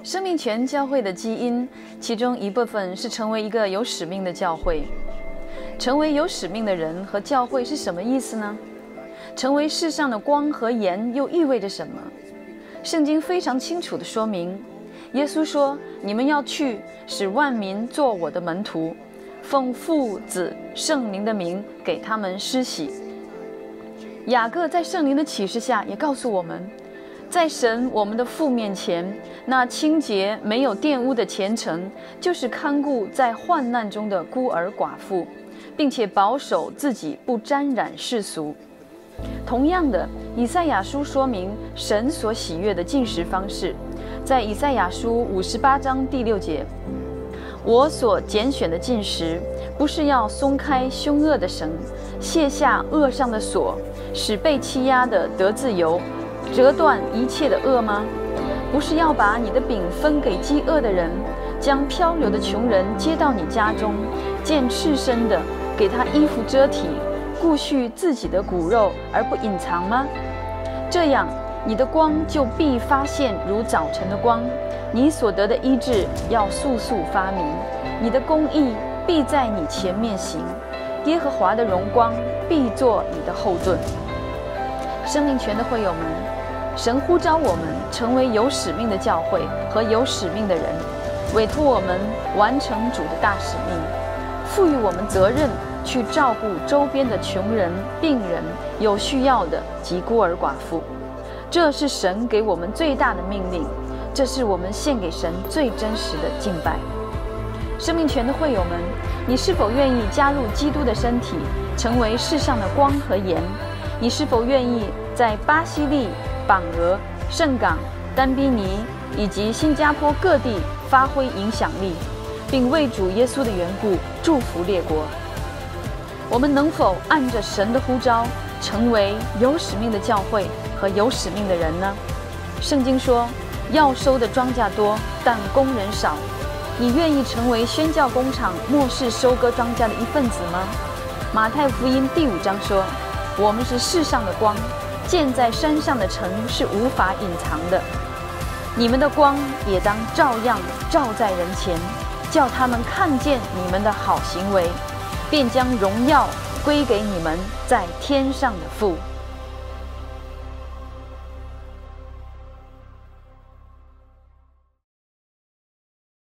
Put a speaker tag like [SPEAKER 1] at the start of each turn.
[SPEAKER 1] 生命泉教会的基因，其中一部分是成为一个有使命的教会。成为有使命的人和教会是什么意思呢？成为世上的光和盐又意味着什么？圣经非常清楚地说明，耶稣说：“你们要去，使万民做我的门徒，奉父、子、圣灵的名给他们施洗。”雅各在圣灵的启示下也告诉我们，在神我们的父面前，那清洁没有玷污的虔诚，就是看顾在患难中的孤儿寡妇，并且保守自己不沾染世俗。同样的，以赛亚书说明神所喜悦的进食方式，在以赛亚书58章第6节：“我所拣选的进食，不是要松开凶恶的绳，卸下恶上的锁，使被欺压的得自由，折断一切的恶吗？不是要把你的饼分给饥饿的人，将漂流的穷人接到你家中，见赤身的给他衣服遮体，顾恤自己的骨肉而不隐藏吗？这样，你的光就必发现如早晨的光，你所得的医治要速速发明，你的公义必在你前面行，耶和华的荣光必作你的后盾。”生命泉的会友们，神呼召我们成为有使命的教会和有使命的人，委托我们完成主的大使命，赋予我们责任去照顾周边的穷人、病人、有需要的及孤儿寡妇。这是神给我们最大的命令，这是我们献给神最真实的敬拜。生命泉的会友们，你是否愿意加入基督的身体，成为世上的光和盐？你是否愿意在巴西利、榜俄、圣港、丹比尼以及新加坡各地发挥影响力，并为主耶稣的缘故祝福列国？我们能否按着神的呼召，成为有使命的教会和有使命的人呢？圣经说，要收的庄稼多，但工人少。你愿意成为宣教工厂末世收割庄稼的一份子吗？马太福音第5章说，我们是世上的光，建在山上的城是无法隐藏的。你们的光也当照样照在人前，叫他们看见你们的好行为，便将荣耀归给你们在天上的父。